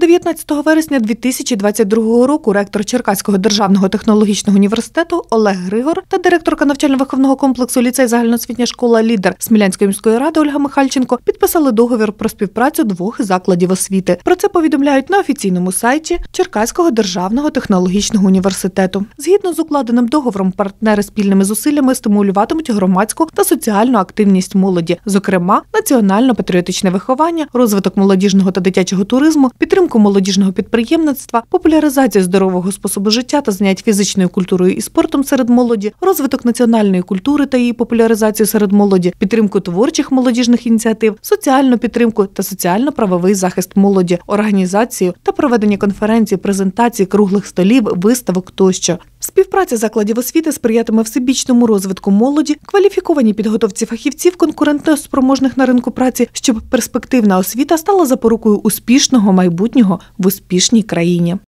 19 вересня 2022 року ректор Черкаського державного технологічного університету Олег Григор та директорка навчально-виховного комплексу ліцей загальноосвітня школа «Лідер» Смілянської міської ради Ольга Михальченко підписали договір про співпрацю двох закладів освіти. Про це повідомляють на офіційному сайті Черкаського державного технологічного університету. Згідно з укладеним договором, партнери спільними зусиллями стимулюватимуть громадську та соціальну активність молоді, зокрема, національно-патріотичне виховання, розвиток молодіжного та дитячого туризму, підтримку молодіжного підприємництва, популяризацію здорового способу життя та занять фізичною культурою і спортом серед молоді, розвиток національної культури та її популяризацію серед молоді, підтримку творчих молодіжних ініціатив, соціальну підтримку та соціально-правовий захист молоді, організацію та проведення конференцій, презентацій, круглих столів, виставок тощо. Співпраця закладів освіти сприятиме всебічному розвитку молоді, кваліфікованій підготовці фахівців, конкурентоспроможних на ринку праці, щоб перспективна освіта стала запорукою успішного майбутнього в успішній країні.